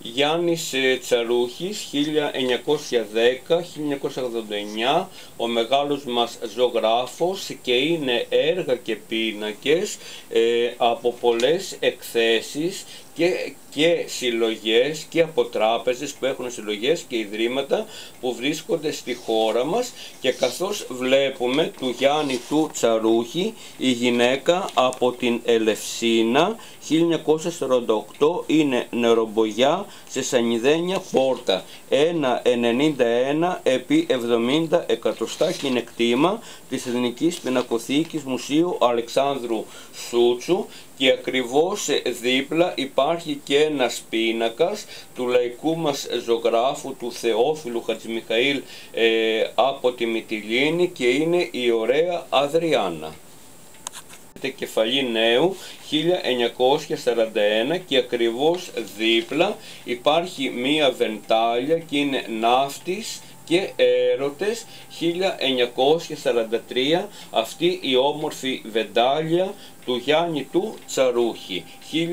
Γιάννης Τσαρούχης, 1910-1989, ο μεγάλος μας ζωγράφος, και είναι έργα και πίνακες από πολλές εκθέσεις και συλλογές και από τράπεζες που έχουν συλλογές και ιδρύματα που βρίσκονται στη χώρα μας. Και καθώς βλέπουμε του Γιάννη του Τσαρούχη, η γυναίκα από την Ελευσίνα, 1948, είναι νερομπογιά σε σανιδένια πόρτα, 1,91 επί 70 εκατοστά, και είναι κτήμα της Εθνικής Πινακοθήκης Μουσείου Αλεξάνδρου Σούτσου. Και ακριβώς δίπλα υπάρχει και ένας πίνακας του λαϊκού μας ζωγράφου, του Θεόφιλου Χατζημιχαήλ, από τη Μυτιλήνη, και είναι η ωραία Αδριάννα. Κεφαλή νέου, 1941, και ακριβώς δίπλα υπάρχει μία βεντάλια και είναι ναύτης και έρωτες, 1943, αυτή η όμορφη βεντάλια του Γιάννη του Τσαρούχη,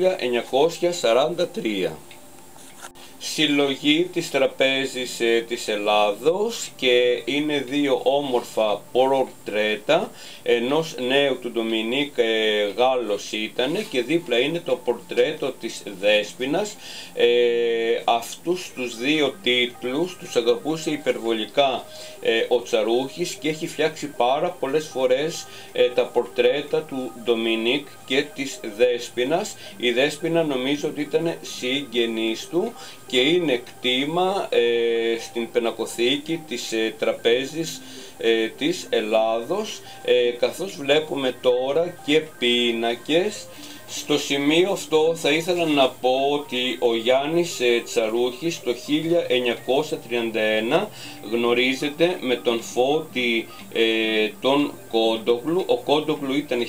1943. Συλλογή της Τραπέζης της Ελλάδος, και είναι δύο όμορφα πορτρέτα ενός νέου του Ντομινίκ Γάλλος ήταν, και δίπλα είναι το πορτρέτο της Δέσποινας. Αυτούς τους δύο τίτλους τους αγαπούσε υπερβολικά ο Τσαρούχης, και έχει φτιάξει πάρα πολλές φορές τα πορτρέτα του Ντομινίκ και της Δέσποινας. Η Δέσποινα νομίζω ότι ήταν συγγενής του και είναι κτήμα στην πινακοθήκη της Τραπέζης της Ελλάδος, καθώς βλέπουμε τώρα και πίνακες. Στο σημείο αυτό θα ήθελα να πω ότι ο Γιάννης Τσαρούχης το 1931 γνωρίζεται με τον Φώτη τον Κόντογλου. Ο Κόντογλου ήταν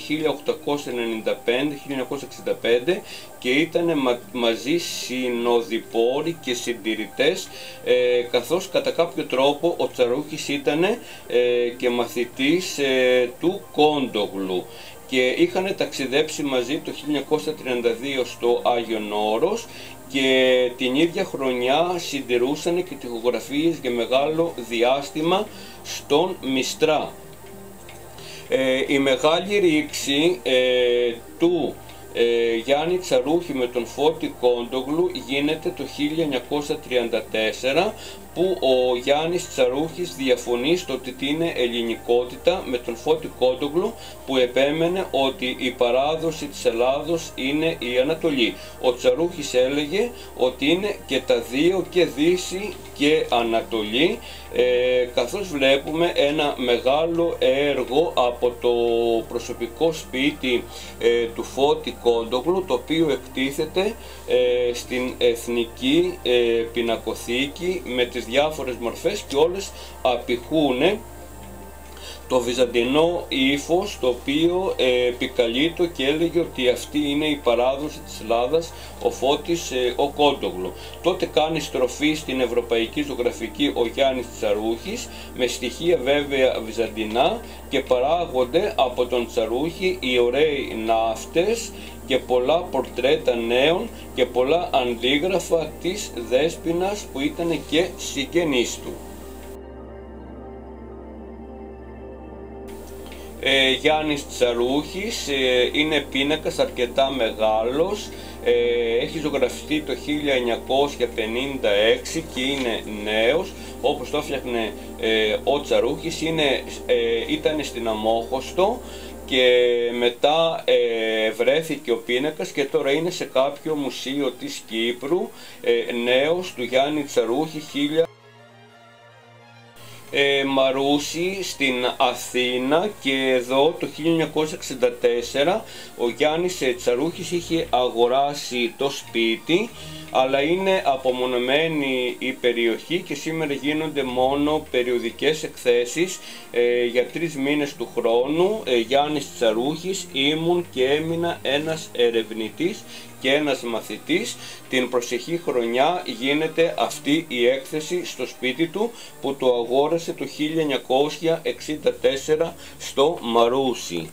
1895-1965 και ήταν μαζί συνοδοιπόροι και συντηρητές, καθώς κατά κάποιο τρόπο ο Τσαρούχης ήταν και μαθητής του Κόντογλου, και είχαν ταξιδέψει μαζί το 1932 στο Άγιον Όρος, και την ίδια χρονιά συντηρούσαν και τοιχογραφίες για μεγάλο διάστημα στον Μιστρά. Η μεγάλη ρήξη του Γιάννη Τσαρούχη με τον Φώτη Κόντογλου γίνεται το 1934, που ο Γιάννης Τσαρούχης διαφωνεί στο ότι είναι ελληνικότητα με τον Φώτη Κόντογλου, που επέμενε ότι η παράδοση της Ελλάδος είναι η Ανατολή. Ο Τσαρούχης έλεγε ότι είναι και τα δύο, και Δύση και Ανατολή, καθώς βλέπουμε ένα μεγάλο έργο από το προσωπικό σπίτι του Φώτη Κόντογλου, το οποίο εκτίθεται στην Εθνική Πινακοθήκη με τις διάφορες μορφές, και όλες απηχούν το βυζαντινό ύφος, το οποίο επικαλείτο και έλεγε ότι αυτή είναι η παράδοση της Ελλάδας, ο Φώτης ο Κόντογλου. Τότε κάνει στροφή στην ευρωπαϊκή ζωγραφική ο Γιάννης Τσαρούχης, με στοιχεία βέβαια βυζαντινά, και παράγονται από τον Τσαρούχη οι ωραίοι ναύτες και πολλά πορτρέτα νέων και πολλά αντίγραφα της Δέσποινας, που ήταν και συγγενής του. Γιάννης Τσαρούχης είναι πίνακας αρκετά μεγάλος, έχει ζωγραφιστεί το 1956 και είναι νέος, όπως το έφτιαχνε ο Τσαρούχης. Ήταν στην Αμόχωστο, και μετά βρέθηκε ο πίνακας και τώρα είναι σε κάποιο μουσείο της Κύπρου, νέος του Γιάννη Τσαρούχη. Μαρούσι στην Αθήνα, και εδώ το 1964 ο Γιάννης Τσαρούχης είχε αγοράσει το σπίτι, αλλά είναι απομονωμένη η περιοχή και σήμερα γίνονται μόνο περιοδικές εκθέσεις για 3 μήνες του χρόνου. Γιάννης Τσαρούχης, ήμουν και έμεινα ένας ερευνητής και ένας μαθητής. Την προσεχή χρονιά γίνεται αυτή η έκθεση στο σπίτι του, που το αγόρασε το 1964 στο Μαρούσι.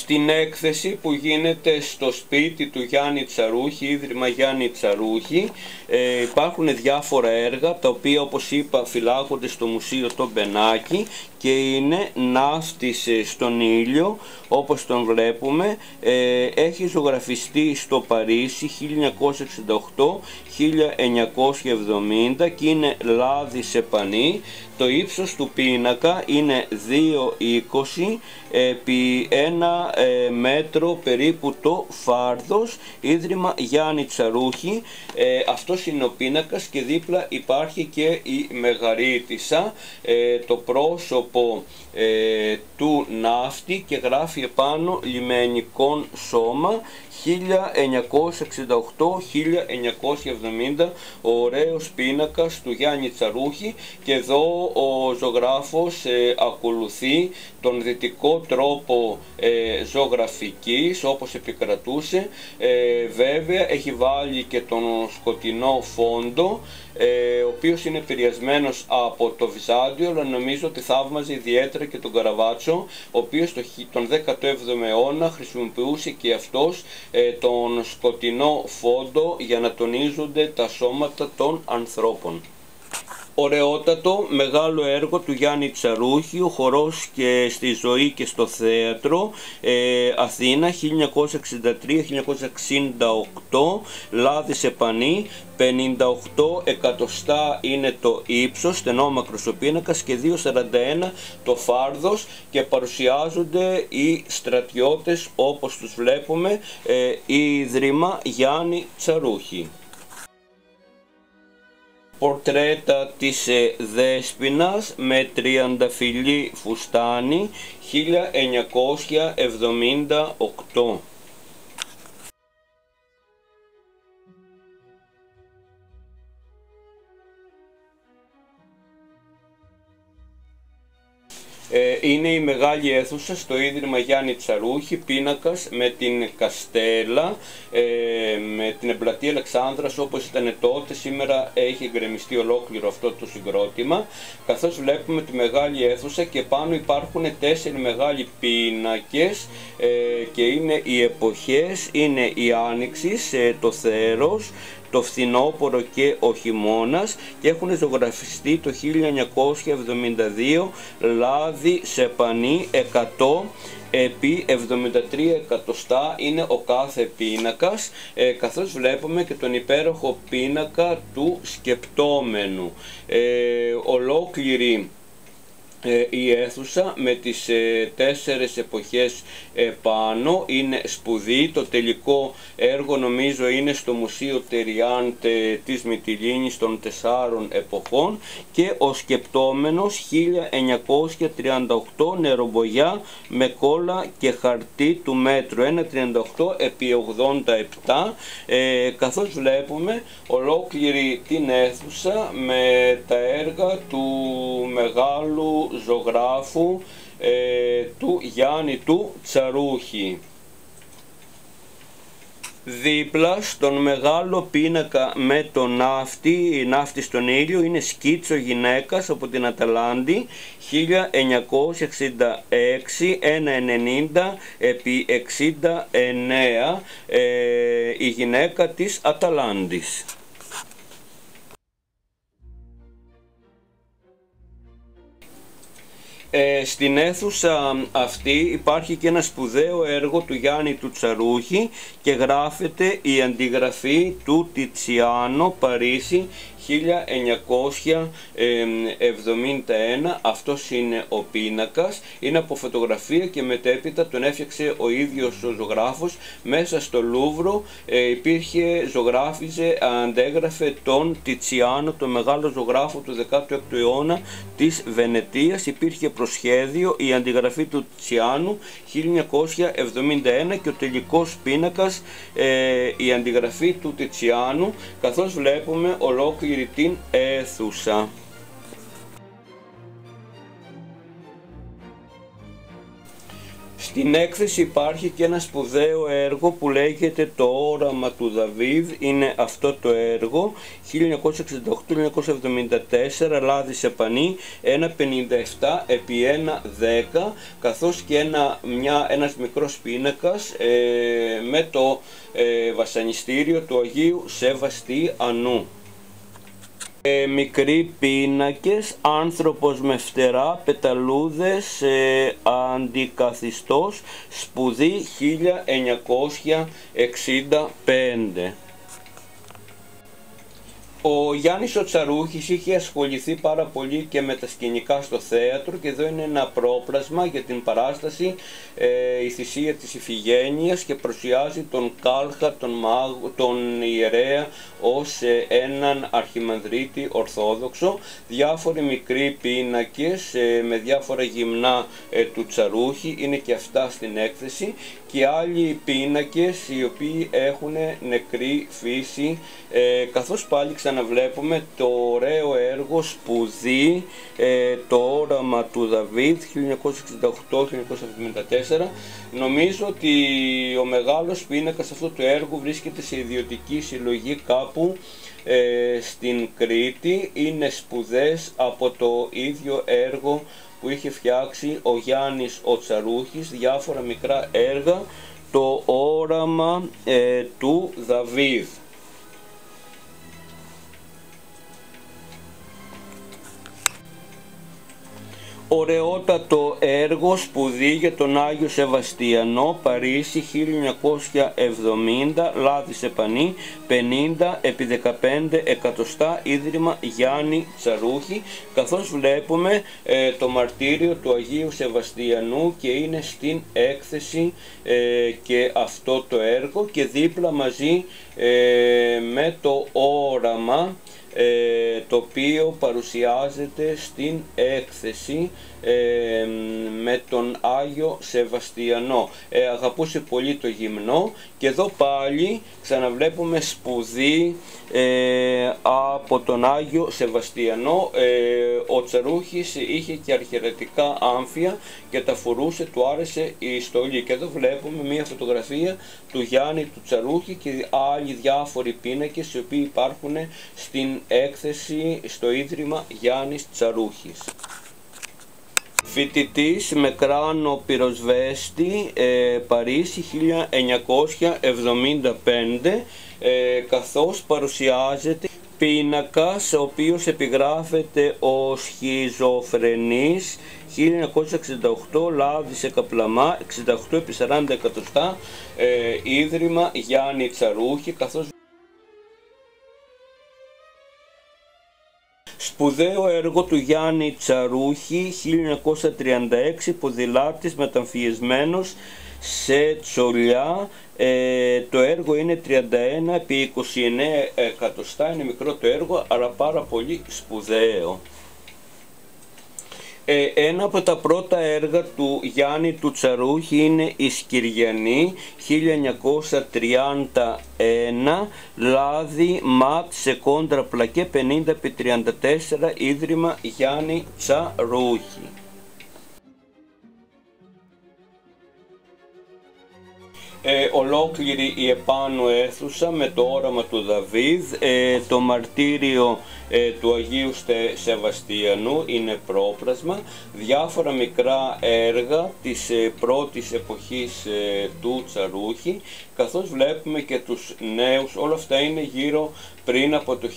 στην έκθεση που γίνεται στο σπίτι του Γιάννη Τσαρούχη, Ίδρυμα Γιάννη Τσαρούχη, υπάρχουν διάφορα έργα τα οποία, όπως είπα, φυλάγονται στο Μουσείο το Μπενάκι και είναι ναύτης στον ήλιο, όπως τον βλέπουμε. Έχει ζωγραφιστεί στο Παρίσι 1968-1970 και είναι λάδι σε πανί. Το ύψος του πίνακα είναι 2,20 επί 1 μέτρο περίπου το φάρδος. Ίδρυμα Γιάννη Τσαρούχη. Αυτός είναι ο πίνακας και δίπλα υπάρχει και η Μεγαρίτισσα, το πρόσωπο του ναύτη, και γράφει επάνω λιμενικών σώμα 1968-1970. Ο ωραίος πίνακας του Γιάννη Τσαρούχη, και εδώ ο ζωγράφος ακολουθεί τον δυτικό τρόπο ζωγραφικής όπως επικρατούσε. Βέβαια έχει βάλει και τον σκοτεινό φόντο, ο οποίος είναι επηρεασμένος από το Βυζάντιο, αλλά νομίζω ότι θαύμαζε ιδιαίτερα και τον Καραβάτσο, ο οποίος τον 17ο αιώνα χρησιμοποιούσε και αυτός τον σκοτεινό φόντο για να τονίζονται τα σώματα των ανθρώπων. Ωραιότατο μεγάλο έργο του Γιάννη Τσαρούχη, ο χορός και στη ζωή και στο θέατρο, Αθήνα 1963-1968, λάδι σε πανί, 58 εκατοστά είναι το ύψος, στενόμακρος ο πίνακας, και 2,41 το φάρδος, και παρουσιάζονται οι στρατιώτες όπως τους βλέπουμε, Ίδρυμα Γιάννη Τσαρούχη. Πορτρέτα της Δέσποινας με τριανταφυλλή φουστάνι 1978. Είναι η μεγάλη αίθουσα στο Ίδρυμα Γιάννη Τσαρούχη, πίνακας με την Καστέλα, με την εμπλατεία Αλεξάνδρας όπως ήταν τότε. Σήμερα έχει εγκρεμιστεί ολόκληρο αυτό το συγκρότημα, καθώς βλέπουμε τη μεγάλη αίθουσα, και πάνω υπάρχουν 4 μεγάλοι πίνακες, και είναι οι εποχές, είναι η Άνοιξης, το Θέρος, το φθινόπωρο και ο χειμώνας, και έχουν ζωγραφιστεί το 1972 λάδι σε πανί 100 επί 73 εκατοστά είναι ο κάθε πίνακας, καθώς βλέπουμε και τον υπέροχο πίνακα του σκεπτόμενου. Ολόκληρη η αίθουσα με τις 4 εποχές πάνω είναι σπουδή. Το τελικό έργο νομίζω είναι στο Μουσείο Τεριάντε της Μυτιλήνης των 4 εποχών, και ο σκεπτόμενος 1938 νερομπογιά με κόλλα και χαρτί του μέτρου 1,38 επί 87, καθώς βλέπουμε ολόκληρη την αίθουσα με τα έργα του μεγάλου ζωγράφου του Γιάννη του Τσαρούχη. Δίπλα στον μεγάλο πίνακα με τον ναύτη, η ναύτη στον ήλιο, είναι σκίτσο γυναίκας από την Αταλάντη 1966 1,90 επί 69, η γυναίκα της Αταλάντης. Στην αίθουσα αυτή υπάρχει και ένα σπουδαίο έργο του Γιάννη του Τσαρούχη, και γράφεται η αντιγραφή του Τιτσιάνο, Παρίσι 1971. Αυτός είναι ο πίνακας, είναι από φωτογραφία και μετέπειτα τον έφτιαξε ο ίδιος ο ζωγράφος μέσα στο Λούβρο. Ζωγράφιζε, αντέγραφε τον Τιτσιάνο, τον μεγάλο ζωγράφο του 16ου αιώνα της Βενετίας. Υπήρχε προσχέδιο η αντιγραφή του Τιτσιάνου 1971 και ο τελικός πίνακας η αντιγραφή του Τιτσιάνου, καθώς βλέπουμε ολόκληρη την αίθουσα. Στην έκθεση υπάρχει και ένα σπουδαίο έργο που λέγεται «Το όραμα του Δαβίδ». Είναι αυτό το έργο, 1968-1974, λάδι σε πανί, 1,57 επί 1,10, καθώς και ένας μικρός πίνακας με το βασανιστήριο του Αγίου Σεβαστιανού. Μικροί πίνακες, άνθρωπος με φτερά, πεταλούδες, αντικαθιστός, σπουδή 1965. Ο Γιάννης ο Τσαρούχης είχε ασχοληθεί πάρα πολύ και με τα σκηνικά στο θέατρο, και εδώ είναι ένα πρόπλασμα για την παράσταση «Η θυσία της Ιφηγένειας», και παρουσιάζει τον Κάλχα, τον ιερέα, ως έναν αρχιμανδρίτη ορθόδοξο. Διάφοροι μικροί πίνακες με διάφορα γυμνά του Τσαρούχη είναι και αυτά στην έκθεση, και άλλοι πίνακες οι οποίοι έχουν νεκρή φύση, καθώς πάλι ξαναβλέπουμε το ωραίο έργο «Σπουδή», το όραμα του Δαβίδ, 1968-1974. Νομίζω ότι ο μεγάλος πίνακας αυτού του έργου βρίσκεται σε ιδιωτική συλλογή κάπου στην Κρήτη. Είναι σπουδές από το ίδιο έργο που είχε φτιάξει ο Γιάννης ο Τσαρούχης, διάφορα μικρά έργα, το όραμα του Δαβίδ. Ωραιότατο έργο «Σπουδή για τον Άγιο Σεβαστιανό», Παρίσι, 1970, λάδι σε πανί, 50 επί 15 εκατοστά, Ίδρυμα Γιάννη Τσαρούχη, καθώς βλέπουμε το μαρτύριο του Αγίου Σεβαστιανού, και είναι στην έκθεση και αυτό το έργο, και δίπλα μαζί με το όραμα το οποίο παρουσιάζεται στην έκθεση με τον Άγιο Σεβαστιανό. Αγαπούσε πολύ το γυμνό, και εδώ πάλι ξαναβλέπουμε σπουδή από τον Άγιο Σεβαστιανό. Ο Τσαρούχης είχε και αρχιερατικά άμφια και τα φορούσε, του άρεσε η στολή, και εδώ βλέπουμε μια φωτογραφία του Γιάννη του Τσαρούχη και άλλοι διάφοροι πίνακες οι οποίοι υπάρχουν στην έκθεση στο Ίδρυμα Γιάννης Τσαρούχης. Φοιτητής με κράνο πυροσβέστη, Παρίσι, 1975, καθώς παρουσιάζεται πίνακας ο οποίος επιγράφεται ο Σχιζοφρενής, 1968, λάδι σε καπλαμά, 68 επί 40 εκατοστά, Ίδρυμα Γιάννη Τσαρούχη, καθώς σπουδαίο έργο του Γιάννη Τσαρούχη, 1936, ποδηλάτης μεταμφιεσμένος σε τσολιά. Το έργο είναι 31 επί 29 εκατοστά, είναι μικρό το έργο, αλλά πάρα πολύ σπουδαίο. Ένα από τα πρώτα έργα του Γιάννη του Τσαρούχη είναι η Σκυριανή, 1931, λάδι ματ σε κόντρα πλακέ, 50 επί 34, Ίδρυμα Γιάννη Τσαρούχη. Ολόκληρη η επάνω αίθουσα με το όραμα του Δαβίδ, το μαρτύριο του Αγίου Σεβαστιανού είναι πρόπλασμα, διάφορα μικρά έργα της πρώτης εποχής του Τσαρούχη, καθώς βλέπουμε και τους νέους. Όλα αυτά είναι γύρω πριν από το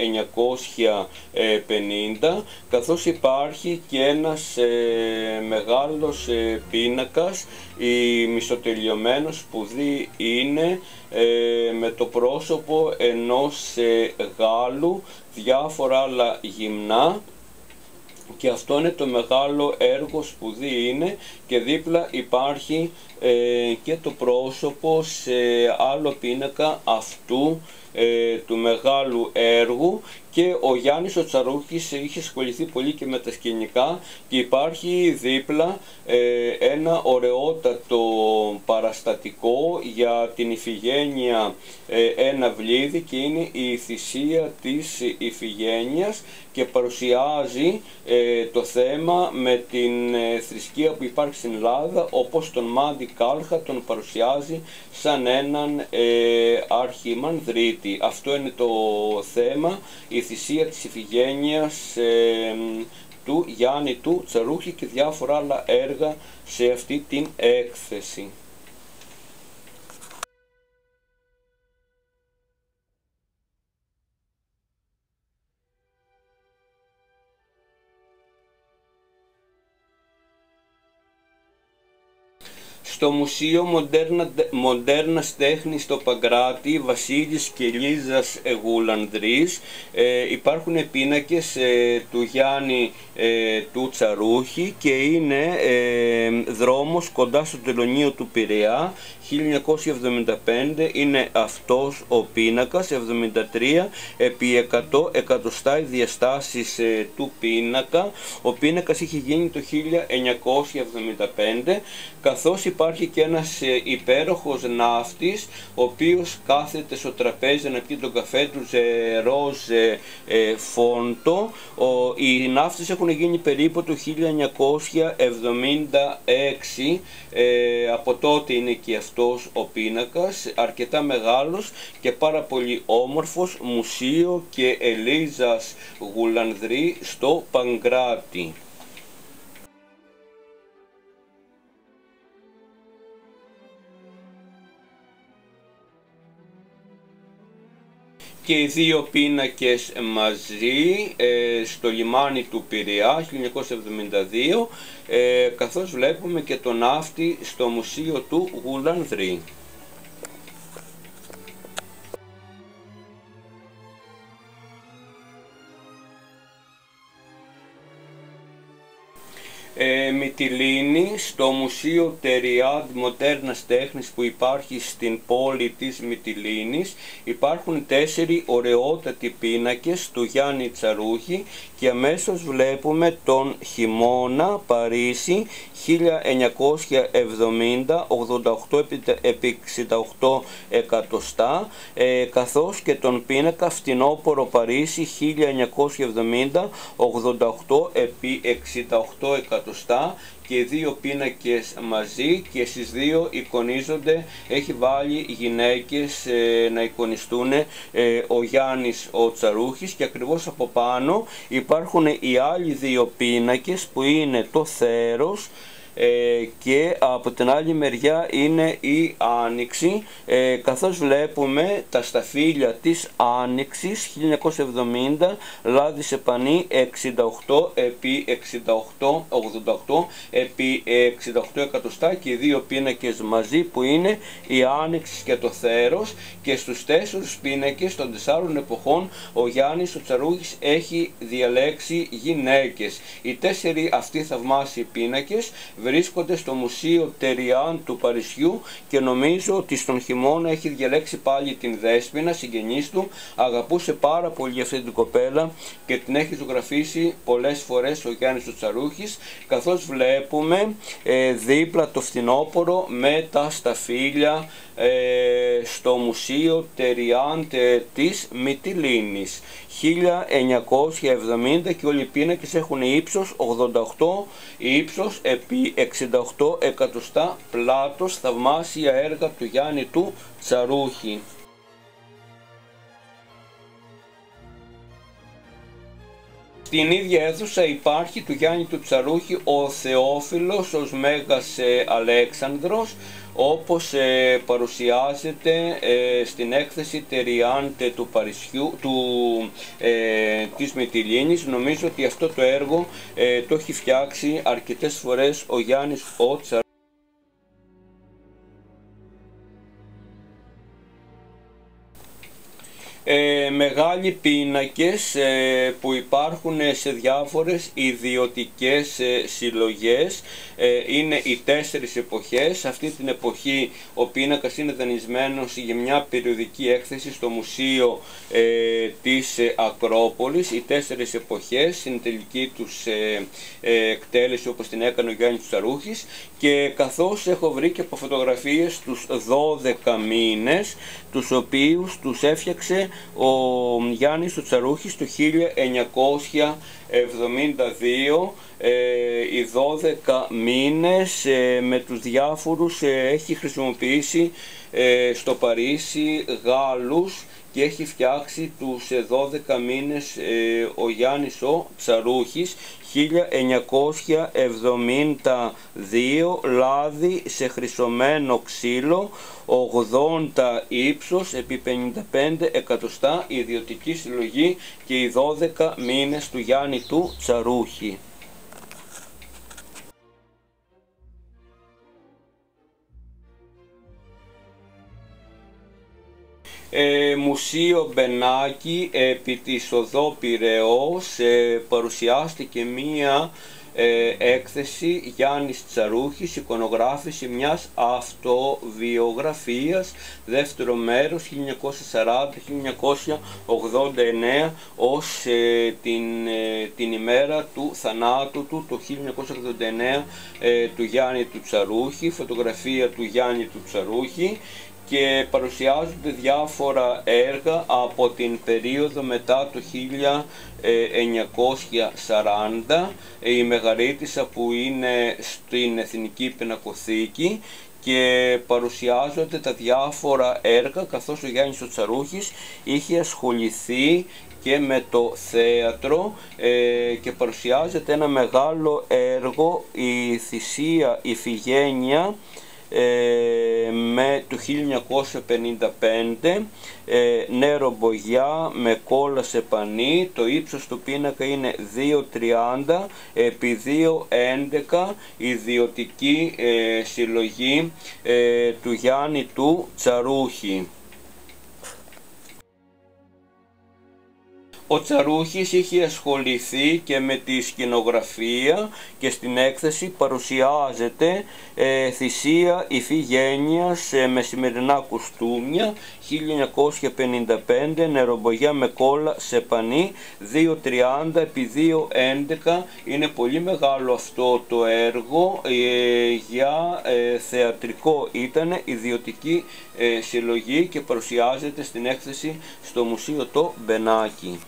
1950, καθώς υπάρχει και ένας μεγάλος πίνακας, η μισοτελειωμένος σπουδή είναι, με το πρόσωπο ενός Γάλλου, διάφορα άλλα γυμνά, και αυτό είναι το μεγάλο έργο, σπουδή είναι, και δίπλα υπάρχει και το πρόσωπο σε άλλο πίνακα αυτού του μεγάλου έργου, και ο Γιάννης ο Τσαρούχης είχε ασχοληθεί πολύ και με τα σκηνικά, και υπάρχει δίπλα ένα ωραιότατο παραστατικό για την Ιφηγένεια, ένα βλίδι, και είναι η θυσία της Ιφηγένειας, και παρουσιάζει το θέμα με την θρησκεία που υπάρχει στην Ελλάδα, όπως τον Μάντι Κάλχα τον παρουσιάζει σαν έναν αρχιμανδρίτη. Αυτό είναι το θέμα, η θυσία της Ιφηγένειας του Γιάννη του Τσαρούχη, και διάφορα άλλα έργα σε αυτή την έκθεση. Στο Μουσείο Μοντέρνας Τέχνης στο Παγκράτη, Βασίλης και Λίζας Γουλανδρής, υπάρχουν πίνακες του Γιάννη του Τσαρούχη, και είναι δρόμος κοντά στο τελωνείο του Πειραιά, 1975 είναι αυτός ο πίνακας, 73 επί 100 εκατοστά οι διαστάσεις του πίνακα. Ο πίνακας είχε γίνει το 1975, καθώς υπάρχει και ένας υπέροχος ναύτης, ο οποίος κάθεται στο τραπέζι να πιει τον καφέ του σε ροζ φόντο. Οι ναύτες έχουν γίνει περίπου το 1976, από τότε είναι και αυτός ο πίνακας, αρκετά μεγάλος και πάρα πολύ όμορφος. Μουσείο και Ελίζας Γουλανδρή στο Παγκράτη. Και οι δύο πίνακες μαζί στο λιμάνι του Πειραιά 1972, καθώς βλέπουμε και τον ναύτη στο Μουσείο του Γουλανδρή. Μυτιλήνη, στο Μουσείο Τεριάντ Μοντέρνας Τέχνης που υπάρχει στην πόλη της Μυτιλήνης, υπάρχουν 4 ωραιότατοι πίνακες του Γιάννη Τσαρούχη, και αμέσως βλέπουμε τον χειμώνα Παρίσι 1970, 88 επί 68 εκατοστά, καθώς και τον πίνακα Φθινόπωρο Παρίσι 1970, 88 επί 68 εκατοστά, και οι δύο πίνακες μαζί, και στις δύο εικονίζονται, έχει βάλει γυναίκες να εικονιστούν ο Γιάννης ο Τσαρούχης, και ακριβώς από πάνω υπάρχουν οι άλλοι δύο πίνακες που είναι το θέρος, και από την άλλη μεριά είναι η Άνοιξη, καθώς βλέπουμε τα σταφύλια της Άνοιξης 1970, λάδι σε πανί 68 επί 68, 88 επί 68 εκατοστά, και οι δύο πίνακες μαζί που είναι η Άνοιξη και το θέρος. Και στους 4 πίνακες των 4 εποχών ο Γιάννης ο Τσαρούχης έχει διαλέξει γυναίκες. Οι 4 αυτοί θαυμάσιοι πίνακες βρίσκονται στο Μουσείο Τεριάν του Παρισιού, και νομίζω ότι στον χειμώνα έχει διαλέξει πάλι την Δέσποινα, συγγενής του. Αγαπούσε πάρα πολύ αυτή την κοπέλα και την έχει ζωγραφίσει πολλές φορές ο Γιάννης ο Τσαρούχης, καθώς βλέπουμε δίπλα το φθινόπωρο με τα σταφύλια στο Μουσείο Τεριάν της Μυτιλήνης 1970, και όλοι οι πίνακες έχουν ύψος 88, ύψος επί 68 εκατοστά, πλάτος, θαυμάσια έργα του Γιάννη του Τσαρούχη. Στην ίδια αίθουσα υπάρχει του Γιάννη του Τσαρούχη ο Θεόφιλος ως Μέγας Αλέξανδρος, όπως παρουσιάζεται στην έκθεση Τεριάντε του Παρισιού, της Μυτιλήνης. Νομίζω ότι αυτό το έργο το έχει φτιάξει αρκετές φορές ο Γιάννης ο Τσαρούχης. Μεγάλοι πίνακες που υπάρχουν σε διάφορες ιδιωτικές συλλογές. Είναι οι 4 εποχές. Αυτή την εποχή ο πίνακας είναι δανεισμένος για μια περιοδική έκθεση στο Μουσείο της Ακρόπολης. Οι 4 εποχές, στην τελική τους εκτέλεση όπως την έκανε ο Γιάννης Τσαρούχης, και καθώς έχω βρει και από φωτογραφίες τους 12 μήνες, τους οποίους τους έφτιαξε ο Γιάννης ο Τσαρούχης το 1972. Οι 12 μήνες με τους διάφορους έχει χρησιμοποιήσει στο Παρίσι Γάλλους και έχει φτιάξει τους 12 μήνες ο Γιάννης ο Τσαρούχης. 1972, λάδι σε χρυσωμένο ξύλο, 80 ύψος επί 55 εκατοστά, ιδιωτική συλλογή, και οι 12 μήνες του Γιάννη του Τσαρούχη. Μουσείο Μπενάκη επί της οδό Πειραιώς παρουσιάστηκε μία έκθεση Γιάννης Τσαρούχης, εικονογράφηση μιας αυτοβιογραφίας, δεύτερο μέρος, 1940-1989, ως την ημέρα του θανάτου του, το 1989, του Γιάννη του Τσαρούχη, φωτογραφία του Γιάννη του Τσαρούχη, και παρουσιάζονται διάφορα έργα από την περίοδο μετά το 1940, η Μεγαρίτισσα που είναι στην Εθνική Πινακοθήκη, και παρουσιάζονται τα διάφορα έργα, καθώς ο Γιάννης ο Τσαρούχης είχε ασχοληθεί και με το θέατρο, και παρουσιάζεται ένα μεγάλο έργο, η Θυσία Ιφηγένεια, με το 1955, νερό μπογιά με κόλλα σε πανί. Το ύψος του πίνακα είναι 2,30 επί 2,11, ιδιωτική συλλογή του Γιάννη του Τσαρούχη. Ο Τσαρούχης είχε ασχοληθεί και με τη σκηνογραφία, και στην έκθεση παρουσιάζεται Θυσία Ιφηγένειας με σημερινά κουστούμια, 1955, νερομπογιά με κόλλα σε πανί, 2,30 επί 2,11. Είναι πολύ μεγάλο αυτό το έργο, για θεατρικό ήταν, ιδιωτική συλλογή, και παρουσιάζεται στην έκθεση στο Μουσείο το Μπενάκη.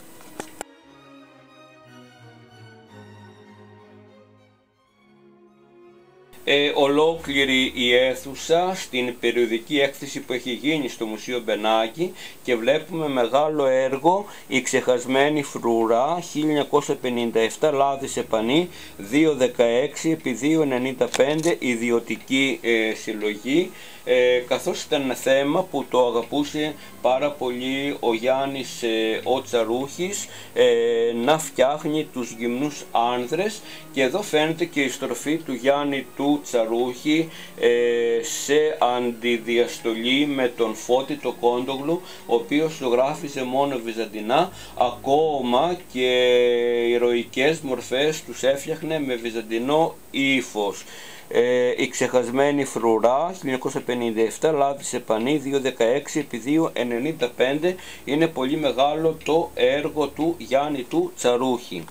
Ολόκληρη η αίθουσα στην περιοδική έκθεση που έχει γίνει στο Μουσείο Μπενάκη, και βλέπουμε μεγάλο έργο, η ξεχασμένη φρουρά, 1957, λάδι σε πανί, 2,16 επί 2,95, ιδιωτική συλλογή, καθώς ήταν ένα θέμα που το αγαπούσε πάρα πολύ ο Γιάννης ο Τσαρούχης, να φτιάχνει τους γυμνούς άνδρες, και εδώ φαίνεται και η στροφή του Γιάννη του Τσαρούχη σε αντιδιαστολή με τον Φώτη το Κόντογλου, ο οποίος ζωγράφιζε μόνο βυζαντινά, ακόμα και ηρωικές μορφές τους έφτιαχνε με βυζαντινό ύφος. Η ξεχασμένη φρουρά, 1957, λάδι σε πανί, 2,16 επί 2,95. Είναι πολύ μεγάλο το έργο του Γιάννη του Τσαρούχη.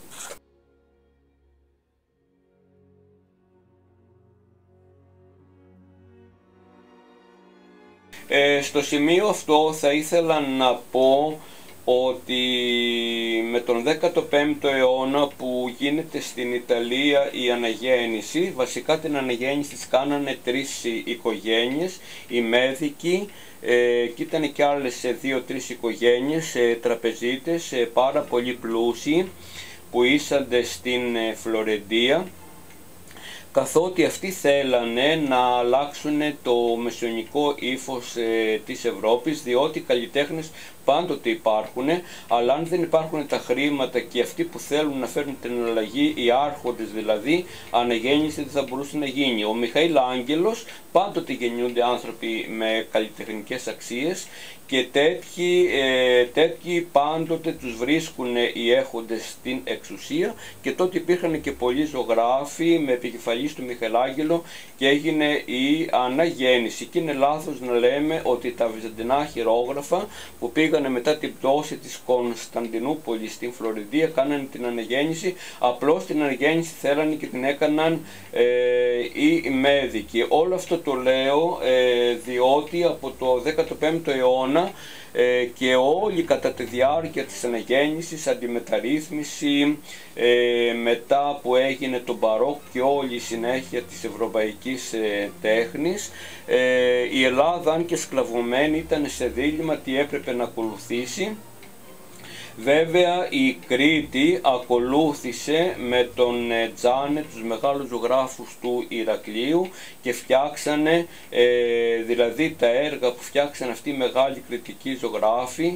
Στο σημείο αυτό θα ήθελα να πω ότι με τον 15ο αιώνα που γίνεται στην Ιταλία η αναγέννηση, βασικά την αναγέννηση της κάνανε 3 οικογένειες, οι Μέδικοι, και ήταν και άλλες 2-3 οικογένειες, τραπεζίτες, πάρα πολύ πλούσιοι, που ήσανται στην Φλωρεντία, καθότι αυτοί θέλανε να αλλάξουν το μεσαιωνικό ύφος της Ευρώπης, διότι οι καλλιτέχνες πάντοτε υπάρχουν, αλλά αν δεν υπάρχουν τα χρήματα και αυτοί που θέλουν να φέρουν την αλλαγή, οι άρχοντες δηλαδή, αναγέννηση δεν θα μπορούσε να γίνει. Ο Μιχαήλ Άγγελος, πάντοτε γεννιούνται άνθρωποι με καλλιτεχνικές αξίες και τέτοιοι πάντοτε τους βρίσκουν οι έχοντες στην εξουσία, και τότε υπήρχαν και πολλοί ζωγράφοι με επικεφαλή του Μιχαήλ Άγγελο και έγινε η αναγέννηση. Και είναι λάθος να λέμε ότι τα βυζαντινά χειρόγραφα που πήγανε μετά την πτώση της Κωνσταντινούπολης στην Φλωριδία κάνανε την αναγέννηση, απλώς την αναγέννηση θέλανε και την έκαναν οι Μέδικοι. Όλο αυτό το λέω διότι από το 15ο αιώνα και όλοι κατά τη διάρκεια της αναγέννησης, αντιμεταρρύθμιση, μετά που έγινε το Μπαρόκ και όλη η συνέχεια της ευρωπαϊκής τέχνης, η Ελλάδα, αν και σκλαβωμένη, ήταν σε δίλημμα τι έπρεπε να ακολουθήσει. Βέβαια η Κρήτη ακολούθησε με τον Τζάνε τους μεγάλους ζωγράφους του Ηρακλείου και φτιάξανε, δηλαδή τα έργα που φτιάξαν αυτοί οι μεγάλοι κρητικοί ζωγράφοι,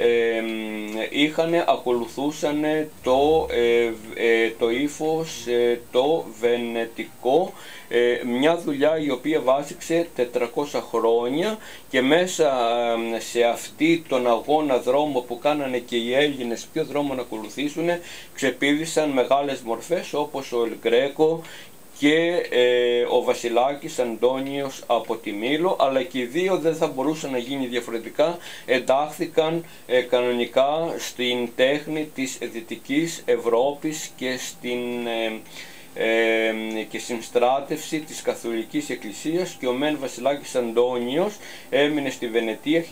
ακολουθούσαν το ύφος το βενετικό, μια δουλειά η οποία βάσιξε 400 χρόνια, και μέσα σε αυτή τον αγώνα δρόμο που κάνανε και οι Έλληνες ποιο δρόμο να ακολουθήσουν, ξεπήδησαν μεγάλες μορφές όπως ο Ελ Γκρέκο και ο Βασιλάκης Αντώνιος από τη Μήλο, αλλά και οι δύο δεν θα μπορούσαν να γίνει διαφορετικά, εντάχθηκαν κανονικά στην τέχνη της Δυτικής Ευρώπης και στην στράτευση της Καθολικής Εκκλησίας, και ο μεν Βασιλάκης Αντώνιος έμεινε στη Βενετία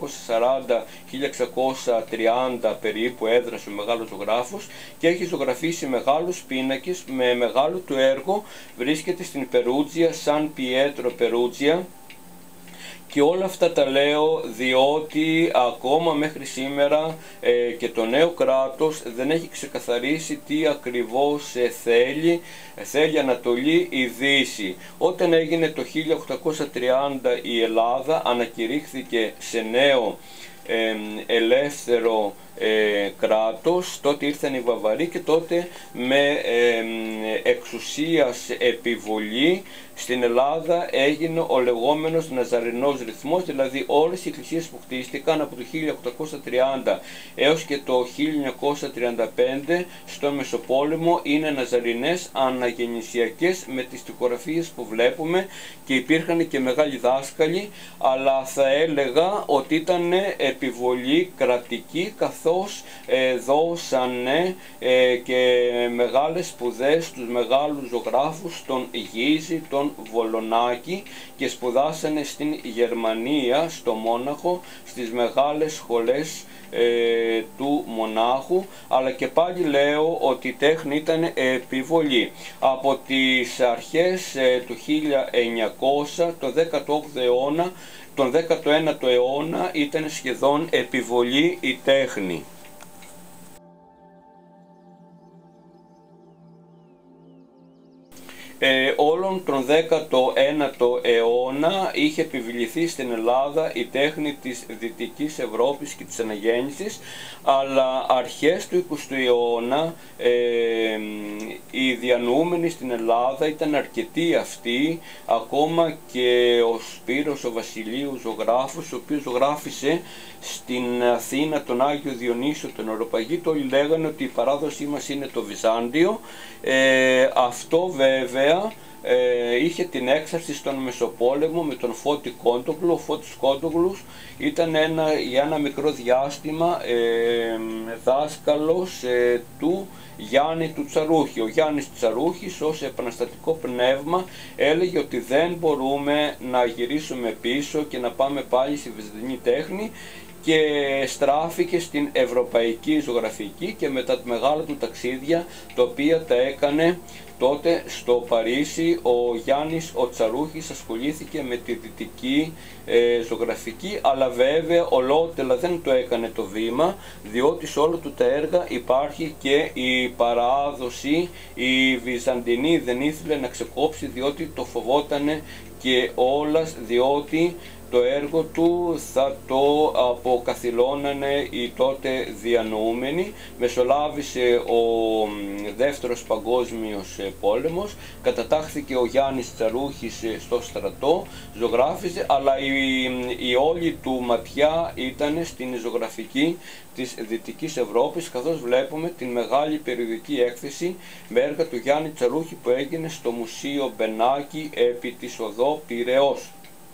1540-1630 περίπου, έδρασε ο μεγάλος ζωγράφος και έχει ζωγραφίσει μεγάλους πίνακες. Με μεγάλο του έργο βρίσκεται στην Περούτζια, Σαν Πιέτρο Περούτζια. Και όλα αυτά τα λέω διότι ακόμα μέχρι σήμερα και το νέο κράτος δεν έχει ξεκαθαρίσει τι ακριβώς θέλει Ανατολή ή Δύση. Όταν έγινε το 1830 η Ελλάδα ανακηρύχθηκε σε νέο ελεύθερο κράτος, τότε ήρθαν οι Βαβαροί και τότε με εξουσίας επιβολή στην Ελλάδα έγινε ο λεγόμενος Ναζαρινός ρυθμός, δηλαδή όλες οι εκκλησίες που χτίστηκαν από το 1830 έως και το 1935 στον Μεσοπόλεμο είναι ναζαρινές αναγεννησιακές με τις τοιχογραφίες που βλέπουμε, και υπήρχαν και μεγάλοι δάσκαλοι, αλλά θα έλεγα ότι ήταν επιβολή κρατική, καθώς δώσανε και μεγάλες σπουδές στους μεγάλους ζωγράφους, τον Γίζη, τον Βολονάκη, και σπουδάσανε στην Γερμανία, στο Μόναχο, στις μεγάλες σχολές του μονάχου, αλλά και πάλι λέω ότι η τέχνη ήταν επιβολή. Από τις αρχές του 1900, το 18ο αιώνα, τον 19ο αιώνα ήταν σχεδόν επιβολή η τέχνη. Όλον τον 19ο αιώνα είχε επιβληθεί στην Ελλάδα η τέχνη της Δυτικής Ευρώπης και της αναγέννησης, αλλά αρχές του 20ου αιώνα οι διανοούμενοι στην Ελλάδα ήταν αρκετοί αυτοί, ακόμα και ο Σπύρος ο Βασιλείου ζωγράφος, ο οποίος ζωγράφισε στην Αθήνα τον Άγιο Διονύσιο τον Οροπαγίτο. Όλοι λέγανε ότι η παράδοσή μας είναι το Βυζάντιο. Αυτό βέβαια είχε την έξαρση στον Μεσοπόλεμο με τον Φώτη Κόντογλου. Ο Φώτης Κόντογλους ήταν για ένα μικρό διάστημα δάσκαλος του Γιάννη του Τσαρούχη. Ο Γιάννης Τσαρούχης ως επαναστατικό πνεύμα έλεγε ότι δεν μπορούμε να γυρίσουμε πίσω και να πάμε πάλι στη βυζαντινή τέχνη, και στράφηκε στην ευρωπαϊκή ζωγραφική, και μετά τα μεγάλα του ταξίδια, τα οποία τα έκανε τότε στο Παρίσι, ο Γιάννης ο Τσαρούχης ασχολήθηκε με τη δυτική ζωγραφική, αλλά βέβαια ολότελα δεν το έκανε το βήμα, διότι σε όλα του τα έργα υπάρχει και η παράδοση. Η Βυζαντινή δεν ήθελε να ξεκόψει, διότι το φοβότανε και όλας, διότι το έργο του θα το αποκαθιλώνανε οι τότε διανοούμενοι. Μεσολάβησε ο δεύτερος παγκόσμιος πόλεμος, κατατάχθηκε ο Γιάννης Τσαρούχης στο στρατό, ζωγράφιζε, αλλά η όλη του ματιά ήταν στην ζωγραφική της Δυτικής Ευρώπης, καθώς βλέπουμε την μεγάλη περιοδική έκθεση με έργα του Γιάννη Τσαρούχη που έγινε στο Μουσείο Μπενάκη επί της οδό Πειραιώς.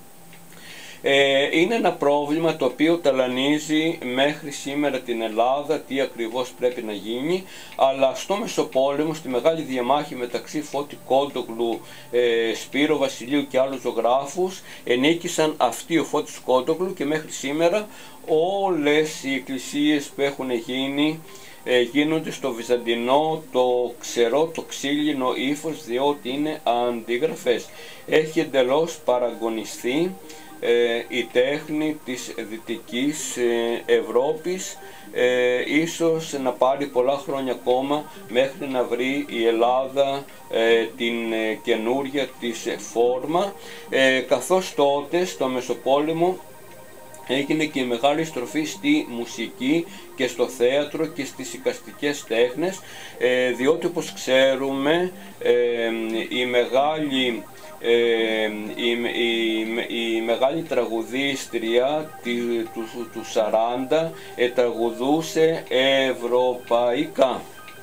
Είναι ένα πρόβλημα το οποίο ταλανίζει μέχρι σήμερα την Ελλάδα, τι ακριβώς πρέπει να γίνει, αλλά στο Μεσοπόλεμο, στη μεγάλη διαμάχη μεταξύ Φώτη Κόντογλου, Σπύρο Βασιλείου και άλλους ζωγράφους, ενίκησαν αυτοί ο Φώτης Κόντογλου και μέχρι σήμερα όλες οι εκκλησίες που έχουν γίνει γίνονται στο βυζαντινό, το ξερό, το ξύλινο ύφος, διότι είναι αντίγραφες. Έχει εντελώς παραγωνιστεί η τέχνη της Δυτικής Ευρώπης, ίσως να πάρει πολλά χρόνια ακόμα μέχρι να βρει η Ελλάδα την καινούρια της φόρμα, καθώς τότε στο Μεσοπόλεμο έγινε και η μεγάλη στροφή στη μουσική και στο θέατρο και στις εικαστικές τέχνες, διότι όπως ξέρουμε η μεγάλη τραγουδίστρια του 40 τραγουδούσε ευρωπαϊκά.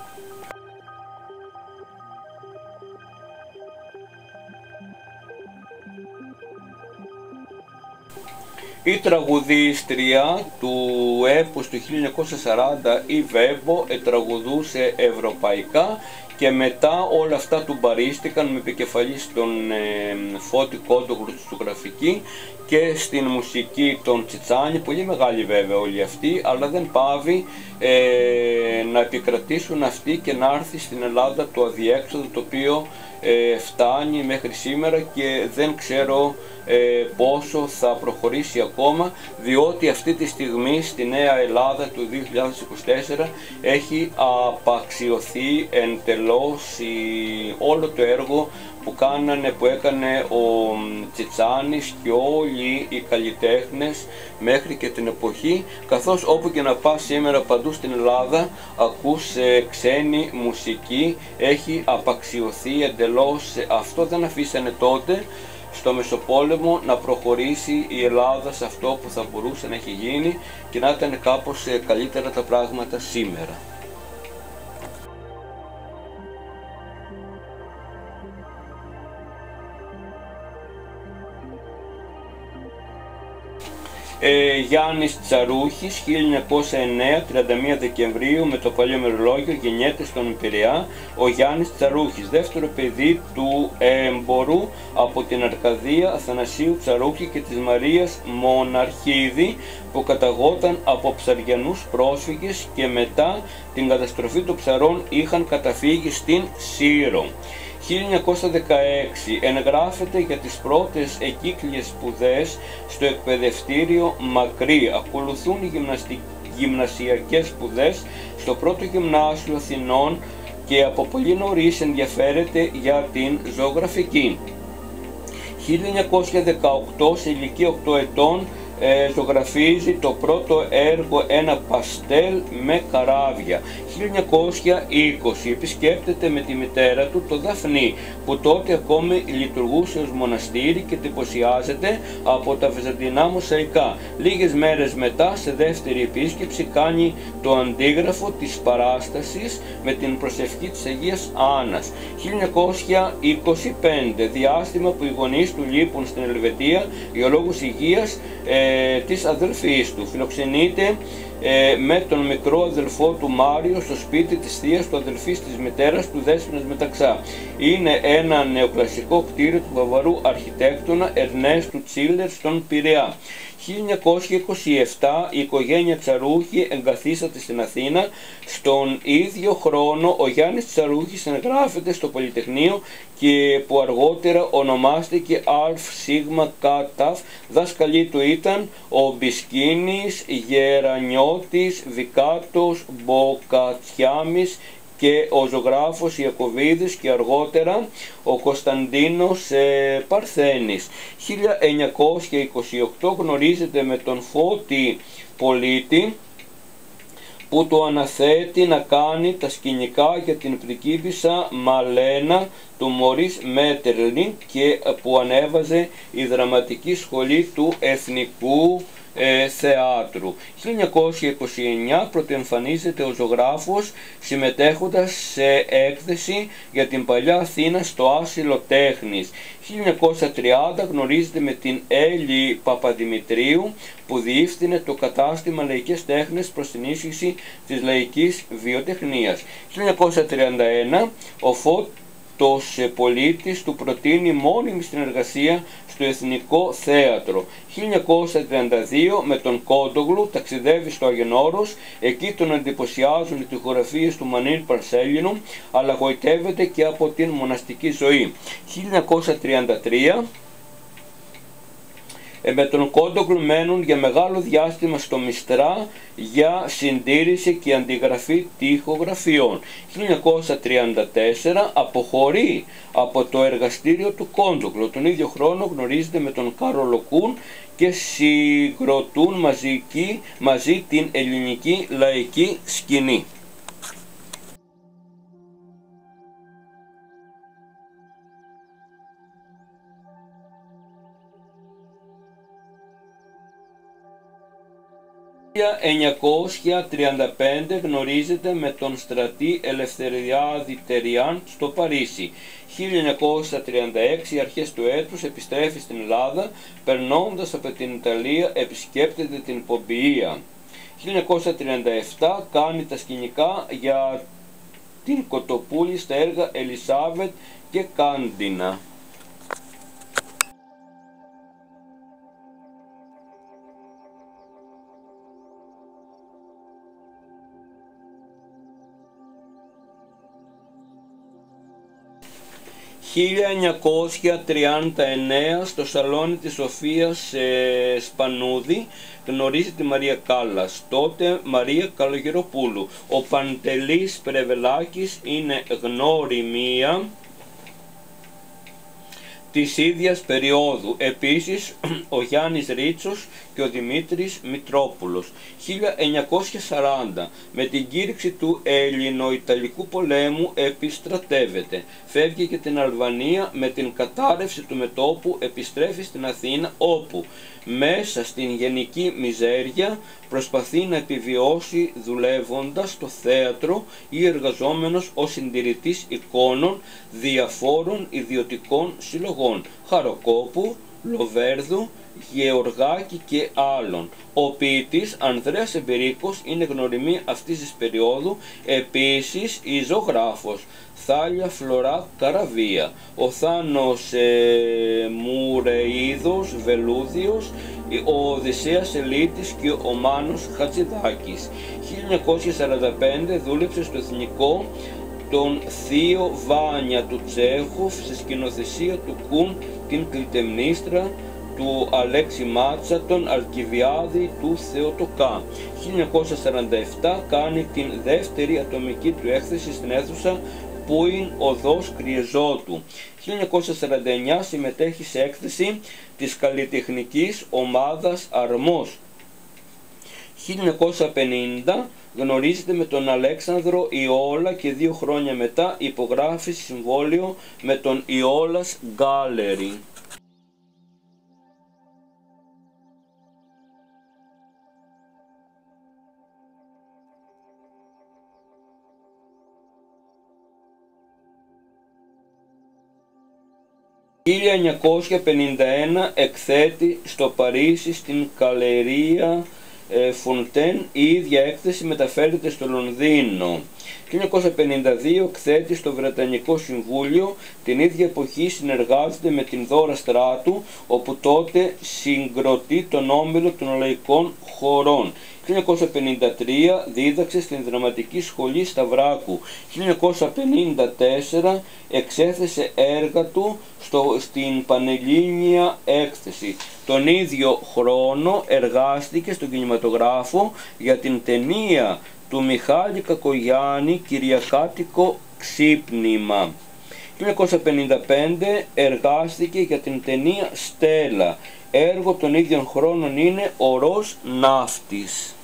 Η τραγουδίστρια του έπους του 1940, η Βέμπο, τραγουδούσε ευρωπαϊκά και μετά όλα αυτά του μπαρίστηκαν με επικεφαλή στον Φώτη Κόντογλου στη ζωγραφική και στην μουσική των Τσιτσάνι, πολύ μεγάλη βέβαια όλοι αυτοί, αλλά δεν πάβει να επικρατήσουν αυτοί και να έρθει στην Ελλάδα το αδιέξοδο το οποίο φτάνει μέχρι σήμερα και δεν ξέρω πόσο θα προχωρήσει ακόμα, διότι αυτή τη στιγμή στη Νέα Ελλάδα του 2024 έχει απαξιωθεί εντελώς όλο το έργο που έκανε ο Τσιτσάνης και όλοι οι καλλιτέχνες μέχρι και την εποχή, καθώς όπου και να πας σήμερα παντού στην Ελλάδα ακούς ξένη μουσική, έχει απαξιωθεί εντελώς. Αυτό δεν αφήσανε τότε στο Μεσοπόλεμο να προχωρήσει η Ελλάδα σε αυτό που θα μπορούσε να έχει γίνει και να ήταν κάπως καλύτερα τα πράγματα σήμερα. Γιάννης Τσαρούχης, 1909, 31 Δεκεμβρίου, με το παλιό μερολόγιο, γεννιέται στον Πειραιά ο Γιάννης Τσαρούχης, δεύτερο παιδί του έμπορου από την Αρκαδία Αθανασίου Τσαρούχη και της Μαρίας Μοναρχίδη, που καταγόταν από ψαριανούς πρόσφυγες και μετά την καταστροφή των ψαρών είχαν καταφύγει στην Σύρο. 1916 εγγράφεται για τις πρώτες εκύκλιες σπουδές στο εκπαιδευτήριο Μακρύ. Ακολουθούν οι γυμνασιακές σπουδές στο πρώτο γυμνάσιο Αθηνών και από πολύ νωρίς ενδιαφέρεται για την ζωγραφική. 1918 σε ηλικία 8 ετών ζωγραφίζει το πρώτο έργο, ένα παστέλ με καράβια. 1920 επισκέπτεται με τη μητέρα του το Δαφνί, που τότε ακόμη λειτουργούσε ως μοναστήρι και εντυπωσιάζεται από τα βυζαντινά μοσαϊκά. Λίγες μέρες μετά, σε δεύτερη επίσκεψη, κάνει το αντίγραφο της παράστασης με την προσευχή της Αγίας Άννας. 1925, διάστημα που οι γονείς του λείπουν στην Ελβετία για λόγους υγείας της αδελφής του. Φιλοξενείται με τον μικρό αδελφό του Μάριο στο σπίτι της θείας του, αδελφής της μητέρας του, Δέσποινας Μεταξά. Είναι ένα νεοκλασικό κτίριο του βαβαρού αρχιτέκτονα Ερνέστου Τσίλερ στον Πειραιά. 1927 η οικογένεια Τσαρούχη εγκαθίσταται στην Αθήνα. Στον ίδιο χρόνο ο Γιάννης Τσαρούχης εγγράφεται στο Πολυτεχνείο και που αργότερα ονομάστηκε ΑΣΚ. Δάσκαλοι του ήταν ο Μπισκίνης, Γερανιώτης, Βικάτος, Μποκατσιάμις και ο ζωγράφος Ιακωβίδης και αργότερα ο Κωνσταντίνος Παρθένης. 1928 γνωρίζεται με τον Φώτη Πολίτη, που το αναθέτει να κάνει τα σκηνικά για την πριγκίπισσα Μαλένα του Μωρίς Μέτερλινγκ και που ανέβαζε η δραματική σχολή του Εθνικού Θεάτρου. 1929 πρωτοεμφανίζεται ο ζωγράφος συμμετέχοντας σε έκθεση για την παλιά Αθήνα στο Άσυλο Τέχνης. 1930 γνωρίζεται με την Έλλη Παπαδημητρίου που διεύθυνε το κατάστημα Λαϊκές Τέχνες προς την ίσχυση της λαϊκής βιοτεχνίας. 1931 ο Φώτος Πολίτης του προτείνει μόνιμη συνεργασία στο Εθνικό Θέατρο. 1932 με τον Κόντογλου ταξιδεύει στο Αγενώρος, εκεί τον εντυπωσιάζουν οι τοιχογραφίες του Μανίλ Παρσέλινου, αλλά γοητεύεται και από την μοναστική ζωή. 1933 με τον Κόντογλου μένουν για μεγάλο διάστημα στο Μιστρά για συντήρηση και αντιγραφή τοιχογραφιών. 1934 αποχωρεί από το εργαστήριο του Κόντογλου. Τον ίδιο χρόνο γνωρίζεται με τον Κάρολο Κούν και συγκροτούν μαζί την ελληνική λαϊκή σκηνή. Το 1935 γνωρίζεται με τον στρατή Ελευθεριάδη Τεριάν στο Παρίσι. 1936 αρχές του έτους επιστρέφει στην Ελλάδα, περνώντας από την Ιταλία επισκέπτεται την Πομπιεία. 1937 κάνει τα σκηνικά για την Κοτοπούλη στα έργα Ελισάβετ και Κάντινα. 1939 στο σαλόνι της Σοφίας Σπανούδη γνωρίζει τη Μαρία Κάλλας, τότε Μαρία Καλογεροπούλου. Ο Παντελής Πρεβελάκης είναι γνώριμία της ίδιας περίοδου. Επίσης ο Γιάννης Ρίτσος και ο Δημήτρης Μητρόπουλος. 1940 με την κήρυξη του Ελληνο-Ιταλικού πολέμου επιστρατεύεται. Φεύγει και την Αλβανία, με την κατάρρευση του μετώπου επιστρέφει στην Αθήνα, όπου μέσα στην γενική μιζέρια προσπαθεί να επιβιώσει δουλεύοντας στο θέατρο ή εργαζόμενος ως συντηρητής εικόνων διαφόρων ιδιωτικών συλλογών Χαροκόπου, Λοβέρδου, Γεωργάκη και άλλων. Ο ποιητής Ανδρέας Εμπειρίκος είναι γνωριμία αυτής της περίοδου, επίσης η ζωγράφος Θάλια Φλωρά Καραβία, ο Θάνος Μουρεΐδος Βελούδιος, ο Οδυσσέας Ελίτης και ο Μάνος Χατζηδάκης. 1945 δούλεψε στο Εθνικό τον Θείο Βάνια του Τσέχοφ σε σκηνοθεσία του Κουν, την Κλητεμνίστρα του Αλέξη Μάτσα, τον Αλκιβιάδη του Θεοτοκά. 1947 κάνει την δεύτερη ατομική του έκθεση στην αίθουσα Πούιν Οδός Κριεζότου. 1949 συμμετέχει σε έκθεση της καλλιτεχνικής ομάδας Αρμός. 1950 γνωρίζεται με τον Αλέξανδρο Ιόλα και 2 χρόνια μετά υπογράφει συμβόλαιο με τον Ιόλας Γκάλερι. Το 1951 εκθέτει στο Παρίσι στην Καλερία Φοντέν, η ίδια έκθεση μεταφέρεται στο Λονδίνο. 1952 εκθέτει στο Βρετανικό Συμβούλιο, την ίδια εποχή συνεργάζεται με την Δώρα Στράτου, όπου τότε συγκροτεί τον Όμιλο των Λαϊκών Χωρών. 1953 δίδαξε στην Δραματική Σχολή Σταυράκου. 1954 εξέθεσε έργα του στην Πανελλήνια Έκθεση. Τον ίδιο χρόνο εργάστηκε στον κινηματογράφο για την ταινία του Μιχάλη Κακογιάννη «Κυριακάτικο ξύπνημα». 1955 εργάστηκε για την ταινία «Στέλλα». Έργο των ίδιων χρόνων είναι «Ο Ροζ Ναύτης».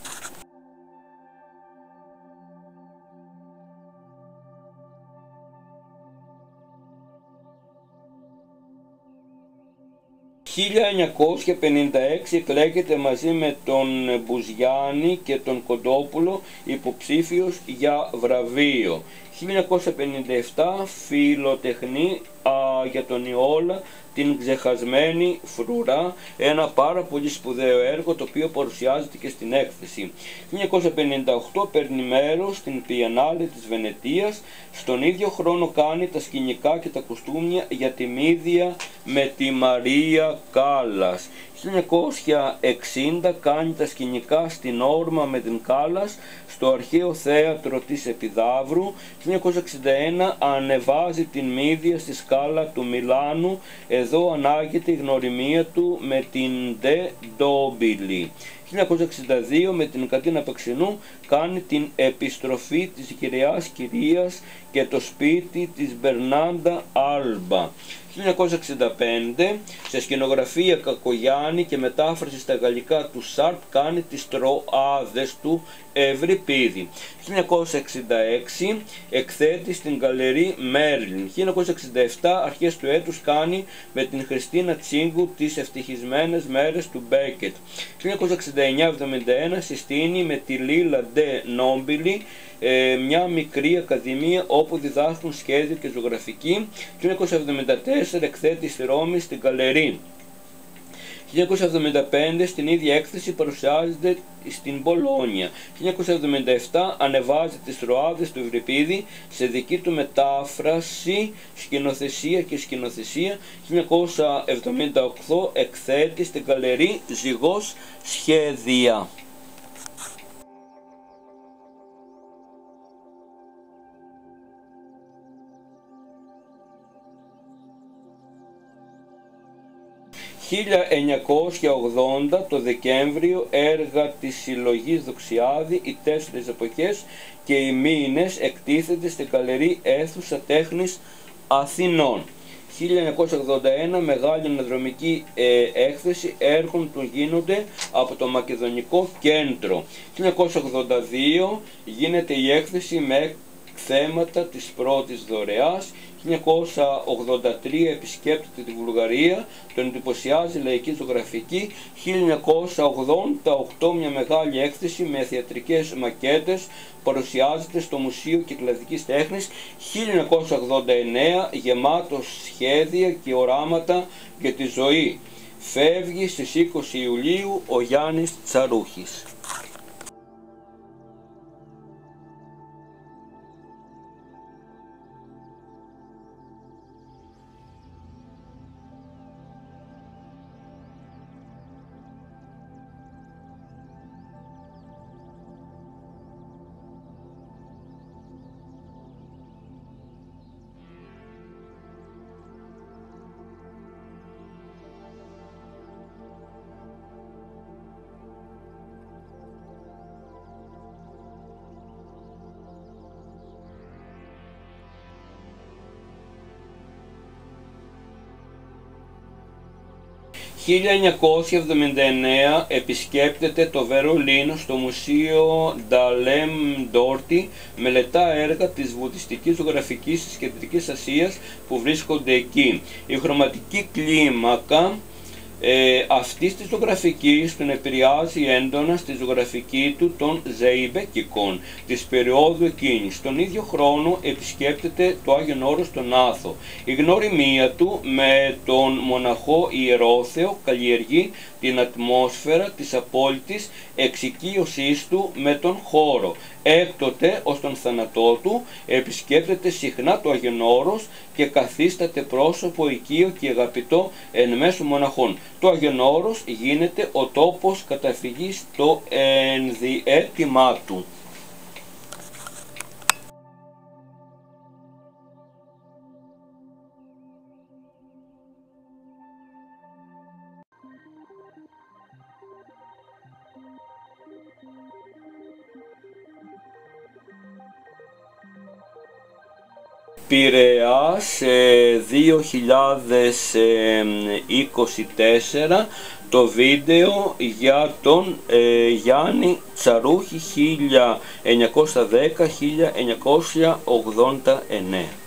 1956 εκλέγεται μαζί με τον Μπουζιάννη και τον Κοντόπουλο υποψήφιος για βραβείο. 1957 φιλοτεχνεί για τον Ιόλα την «Ξεχασμένη φρουρά», ένα πάρα πολύ σπουδαίο έργο το οποίο παρουσιάζεται και στην έκθεση. 1958 παίρνει μέρος στην Πιενάλε της Βενετίας. Στον ίδιο χρόνο κάνει τα σκηνικά και τα κουστούμια για τη Μύδια με τη Μαρία Κάλλας. 1960 κάνει τα σκηνικά στην Όρμα με την Κάλλας στο Αρχαίο Θέατρο της Επιδαύρου. 1961 ανεβάζει την Μύδια στη Σκάλα του Μιλάνου. Εδώ ανάγεται η γνωριμία του με την Ντε Ντόμπιλι. 1962 με την Κατίνα Παξινού κάνει την επιστροφή της Γυραίας Κυρίας και το σπίτι της Μπερνάντα Άλμπα. 1965 σε σκηνογραφία Κακογιάννη και μετάφραση στα γαλλικά του Σάρπ κάνει τις Τροάδες του Ευρυπίδη. 1966 εκθέτει στην Γκαλερί Μέρλιν. 1967 αρχές του έτους κάνει με την Χριστίνα Τσίγκου τις Ευτυχισμένες μέρες του Μπέκετ. 1969-71 συστήνει με τη Λίλα Ντε Νόμπιλι μια μικρή ακαδημία όπου διδάσκουν σχέδιο και ζωγραφική. 1974 εκθέτει στη Ρώμη στην Γκαλερί. 1975 στην ίδια έκθεση παρουσιάζεται στην Μπολόνια. 1977 ανεβάζει τις Τροάδες του Ευρυπίδη σε δική του μετάφραση, σκηνοθεσία και σκηνοθεσία. 1978 εκθέτει στην Γκαλερί Ζυγός Σχέδια. ...1980 το Δεκέμβριο έργα της συλλογής Δοξιάδη, οι 4 εποχές και οι μήνες εκτίθεται στην Γκαλερί Αίθουσα Τέχνης Αθηνών. 1981 μεγάλη αναδρομική έκθεση έργων του γίνονται από το Μακεδονικό Κέντρο. 1982 γίνεται η έκθεση με θέματα της πρώτης δωρεάς. 1983 επισκέπτεται τη Βουλγαρία, τον εντυπωσιάζει λαϊκή ζωγραφική. 1988 μια μεγάλη έκθεση με θεατρικές μακέτες παρουσιάζεται στο Μουσείο Κυκλαδικής Τέχνης. 1989 γεμάτο σχέδια και οράματα για τη ζωή. Φεύγει στις 20 Ιουλίου ο Γιάννης Τσαρούχης. ...1979 επισκέπτεται το Βερολίνο στο Μουσείο Νταλέμ Ντόρτι, μελετά έργα της βουδιστικής ζωγραφικής της Κεντρικής Ασίας που βρίσκονται εκεί. Η χρωματική κλίμακα αυτής της ζωγραφικής τον επηρεάζει έντονα στη ζωγραφική του των Ζεϊμπέκικων της περίοδου εκείνης. Τον ίδιο χρόνο επισκέπτεται το Άγιον Όρος στον Άθο. Η γνωριμία του με τον μοναχό Ιερόθεο καλλιεργεί την ατμόσφαιρα της απόλυτης εξοικείωσής του με τον χώρο. Έκτοτε ως τον θάνατό του επισκέπτεται συχνά το Άγιον Όρος και καθίσταται πρόσωπο οικείο και αγαπητό εν μέσω μοναχών. Το Άγιον Όρος γίνεται ο τόπος καταφυγής στο ενδιαίτημά του. Πειραιάς 2024, το βίντεο για τον Γιάννη Τσαρούχη 1910-1989.